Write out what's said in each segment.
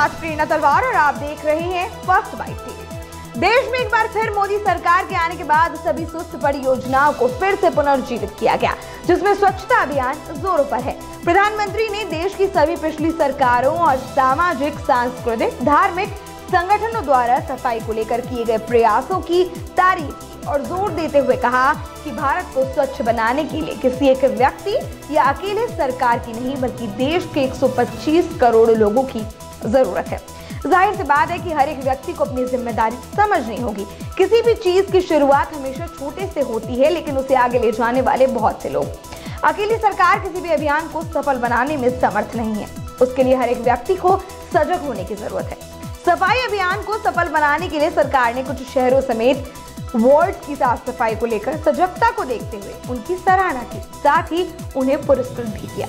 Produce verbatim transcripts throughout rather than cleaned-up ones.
साथ प्रेरणा तलवार और आप देख रहे हैं फर्स्ट बाइट टीवी। देश में एक बार फिर मोदी सरकार के आने के बाद सभी सुस्त पड़ी योजनाओं को फिर से पुनर्जीवित किया गया, जिसमें स्वच्छता अभियान जोरों पर है। प्रधानमंत्री ने देश की सभी पिछली सरकारों और सामाजिक, सांस्कृतिक, धार्मिक संगठनों द्वारा सफाई को लेकर किए गए प्रयासों की तारीफ की और जोर देते हुए कहा कि भारत को स्वच्छ बनाने के लिए किसी एक व्यक्ति या अकेले सरकार की नहीं, बल्कि देश के एक सौ पच्चीस करोड़ लोगों की जरूरत है। जाहिर सी बात है कि हर एक व्यक्ति को अपनी जिम्मेदारी समझनी होगी। किसी भी चीज की शुरुआत हमेशा छोटे से होती है, लेकिन उसे आगे ले जाने वाले बहुत से लोग। अकेली सरकार किसी भी अभियान को सफल बनाने में समर्थ नहीं है। उसके लिए हर एक व्यक्ति को सजग होने की जरूरत है। सफाई अभियान को सफल बनाने के लिए सरकार ने कुछ शहरों समेत वार्ड की साफ सफाई को लेकर सजगता को देखते हुए उनकी सराहना की, साथ ही उन्हें पुरस्कृत भी किया।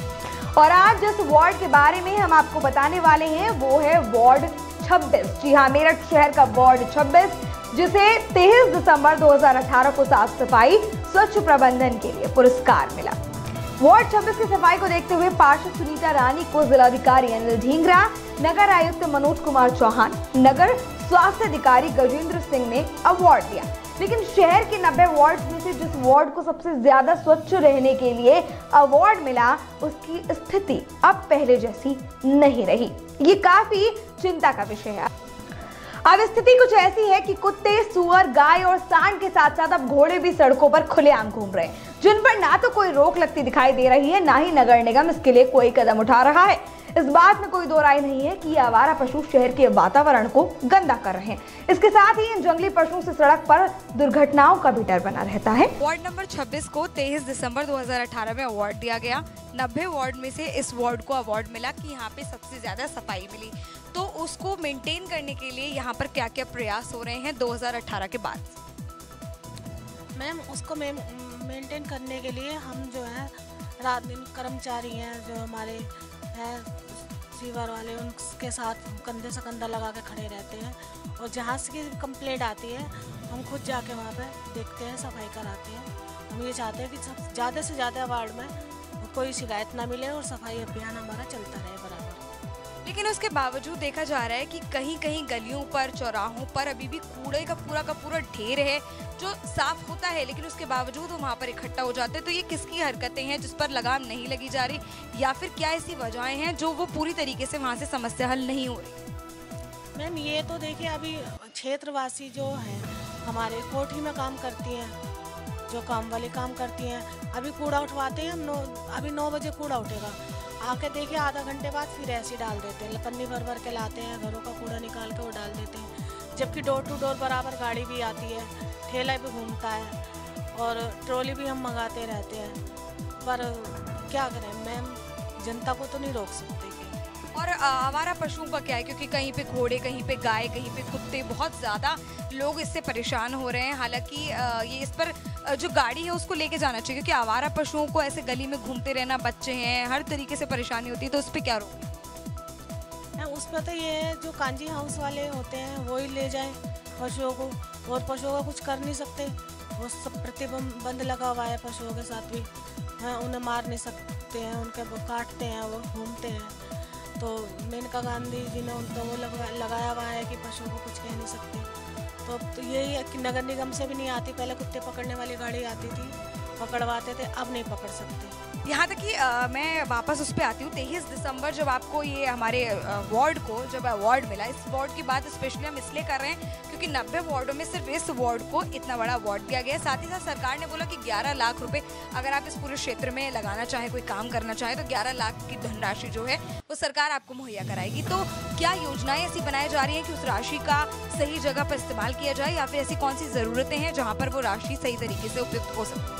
और आज जिस वार्ड के बारे में हम आपको बताने वाले हैं वो है वार्ड छब्बीस। जी हाँ, मेरठ शहर का वार्ड छब्बीस, जिसे तेईस दिसंबर दो हज़ार अठारह को साफ सफाई स्वच्छ प्रबंधन के लिए पुरस्कार मिला। वार्ड छब्बीस की सफाई को देखते हुए पार्षद सुनीता रानी को जिलाधिकारी अनिल ढींगरा, नगर आयुक्त मनोज कुमार चौहान, नगर स्वास्थ्य अधिकारी गजेंद्र सिंह ने अवार्ड दिया। लेकिन शहर के नब्बे वार्ड में से जिस वार्ड को सबसे ज्यादा स्वच्छ रहने के लिए अवार्ड मिला, उसकी स्थिति अब पहले जैसी नहीं रही। ये काफी चिंता का विषय है। अब स्थिति कुछ ऐसी है कि कुत्ते, सुअर, गाय और सांड के साथ साथ अब घोड़े भी सड़कों पर खुलेआम घूम रहे हैं, जिन पर ना तो कोई रोक लगती दिखाई दे रही है, ना ही नगर निगम इसके लिए कोई कदम उठा रहा है। इस बात में कोई दो राय नहीं है कि ये आवारा पशु शहर के वातावरण को गंदा कर रहे हैं। इसके साथ ही इन जंगली पशुओं से सड़क पर दुर्घटनाओं का भी डर बना रहता है। वार्ड नंबर छब्बीस को तेईस दिसंबर दो हज़ार अठारह में अवार्ड दिया गया। नब्बे वार्ड में से इस वार्ड को अवार्ड मिला कि यहाँ पे सबसे ज्यादा सफाई मिली। तो उसको मेंटेन करने के लिए यहाँ पर क्या क्या प्रयास हो रहे हैं दो हज़ार अठारह के बाद? मैम, उसको मैम मेंटेन करने के लिए हम जो है रात दिन कर्मचारी हैं जो हमारे हैं सीवर वाले, उनके साथ कंधे से कंधा लगा के खड़े रहते हैं। और जहाँ से कंप्लेंट आती है हम खुद जाके वहाँ पे देखते हैं, सफाई कराते हैं। हम ये चाहते हैं कि सब ज़्यादा से ज़्यादा वार्ड में कोई शिकायत ना मिले और सफाई अभियान हमारा चलता रहे बराबर। लेकिन उसके बावजूद देखा जा रहा है कि कहीं कहीं गलियों पर, चौराहों पर अभी भी कूड़े का पूरा का पूरा ढेर है जो साफ होता है, लेकिन उसके बावजूद वहाँ पर इकट्ठा हो जाते हैं। तो ये किसकी हरकतें हैं जिस पर लगाम नहीं लगी जा रही, या फिर क्या ऐसी वजहें हैं जो वो पूरी तरीके से वहाँ से समस्या हल नहीं हो रही? मैम, ये तो देखिए अभी क्षेत्रवासी जो हैं हमारे कोठी में काम करती हैं, जो काम वाली काम करती हैं, अभी कूड़ा उठवाते हैं हम नौ अभी नौ बजे कूड़ा उठेगा, आके देखिए आधा घंटे बाद फिर ऐसे डाल देते हैं, पन्नी भर भर के लाते हैं, घरों का कूड़ा निकाल के वो डाल देते हैं। जबकि डोर टू डोर बराबर गाड़ी भी आती है, ठेला भी घूमता है और ट्रॉली भी हम मंगाते रहते हैं। पर क्या करें मैम, जनता को तो नहीं रोक सकते। और आवारा पशुओं का क्या है, क्योंकि कहीं पे घोड़े, कहीं पे गाय, कहीं पे कुत्ते, बहुत ज़्यादा लोग इससे परेशान हो रहे हैं। हालांकि ये इस पर जो गाड़ी है उसको लेके जाना चाहिए, क्योंकि आवारा पशुओं को ऐसे गली में घूमते रहना, बच्चे हैं, हर तरीके से परेशानी होती है। तो उस पर क्या रोक? उस पर तो ये है जो कांजी हाउस वाले होते हैं वो ही ले जाएं पशुओं को, और पशुओं का कुछ कर नहीं सकते। वो सब प्रतिबंध लगा हुआ है पशुओं के साथ भी, हैं उन्हें मार नहीं सकते हैं, उनके वो काटते हैं, वो घूमते हैं। तो मेनका गांधी जी ने उनको वो लगा, लगाया हुआ है कि पशुओं को कुछ कह नहीं सकते। तो, तो यही है कि नगर निगम से भी नहीं आती, पहले कुत्ते पकड़ने वाली गाड़ी आती थी, पकड़वाते थे, अब नहीं पकड़ सकते। यहाँ तक कि आ, मैं वापस उस पर आती हूँ। तेईस दिसंबर जब आपको ये हमारे वार्ड को जब अवार्ड मिला, इस वार्ड की बात स्पेशली हम इसलिए कर रहे हैं क्योंकि नब्बे वार्डों में सिर्फ इस वार्ड को इतना बड़ा अवार्ड दिया गया। साथ ही साथ सरकार ने बोला कि ग्यारह लाख रुपए अगर आप इस पूरे क्षेत्र में लगाना चाहें, कोई काम करना चाहें, तो ग्यारह लाख की धनराशि जो है वो सरकार आपको मुहैया कराएगी। तो क्या योजनाएं ऐसी बनाई जा रही हैं कि उस राशि का सही जगह पर इस्तेमाल किया जाए, या फिर ऐसी कौन सी ज़रूरतें हैं जहाँ पर वो राशि सही तरीके से उपयुक्त हो सकती?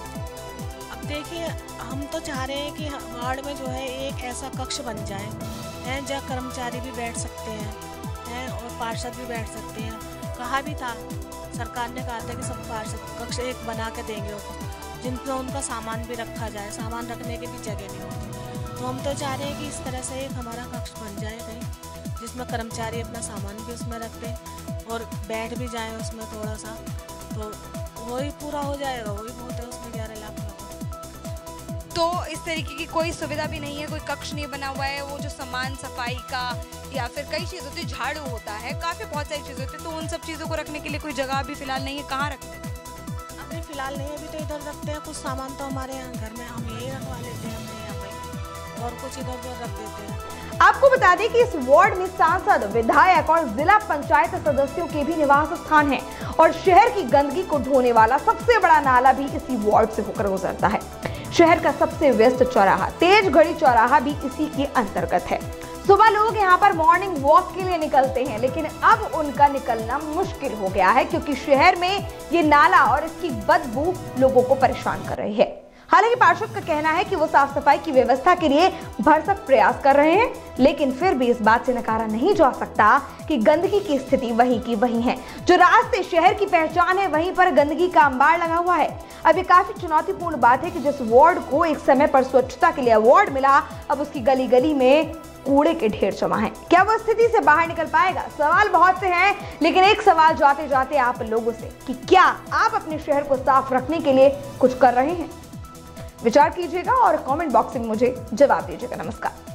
देखिए, हम तो चाह रहे हैं कि वार्ड में जो है एक ऐसा कक्ष बन जाए हैं जहाँ कर्मचारी भी बैठ सकते हैं हैं और पार्षद भी बैठ सकते हैं। कहा भी था, सरकार ने कहा था कि सब पार्षद कक्ष एक बना के देंगे उनको, जिनमें उनका सामान भी रखा जाए, सामान रखने की भी जगह नहीं होती। तो हम तो चाह रहे हैं कि इस तरह से एक हमारा कक्ष बन जाए कहीं, जिसमें कर्मचारी अपना सामान भी उसमें रख दें और बैठ भी जाएँ उसमें थोड़ा सा, तो वही पूरा हो जाएगा। वही बहुत है उसमें ग्यारह लाख। तो इस तरीके की कोई सुविधा भी नहीं है, कोई कक्ष नहीं बना हुआ है। वो जो सामान सफाई का या फिर कई चीज़ होती है, झाड़ू होता है, काफ़ी बहुत सारी चीज़ें होती है, तो उन सब चीज़ों को रखने के लिए कोई जगह भी फिलहाल नहीं है। कहाँ रखते हैं? अभी फिलहाल नहीं, अभी तो इधर रखते हैं। कुछ सामान तो हमारे यहाँ घर में हम यही रखवा लेते हैं अपने यहाँ पे, और कुछ इधर उधर रख देते हैं। आपको बता दें कि इस वार्ड में सांसद, विधायक और जिला पंचायत सदस्यों के भी निवास स्थान हैं और शहर की गंदगी को ढोने वाला सबसे बड़ा नाला भी इसी वार्ड से होकर गुजरता है। शहर का सबसे व्यस्त चौराहा तेज घड़ी चौराहा भी इसी के अंतर्गत है। सुबह लोग यहाँ पर मॉर्निंग वॉक के लिए निकलते हैं, लेकिन अब उनका निकलना मुश्किल हो गया है क्योंकि शहर में ये नाला और इसकी बदबू लोगों को परेशान कर रही है। हालांकि पार्षद का कहना है कि वो साफ सफाई की व्यवस्था के लिए भरसक प्रयास कर रहे हैं, लेकिन फिर भी इस बात से नकारा नहीं जा सकता कि गंदगी की स्थिति वहीं की वहीं है। जो रास्ते शहर की पहचान है, वहीं पर गंदगी का अंबार लगा हुआ है। अब ये काफी चुनौतीपूर्ण बात है कि जिस वार्ड को एक समय पर स्वच्छता के लिए अवार्ड मिला, अब उसकी गली गली में कूड़े के ढेर जमा है। क्या वो स्थिति से बाहर निकल पाएगा? सवाल बहुत से हैं, लेकिन एक सवाल जाते जाते आप लोगों से कि क्या आप अपने शहर को साफ रखने के लिए कुछ कर रहे हैं? विचार कीजिएगा और कमेंट बॉक्स में मुझे जवाब दीजिएगा। नमस्कार।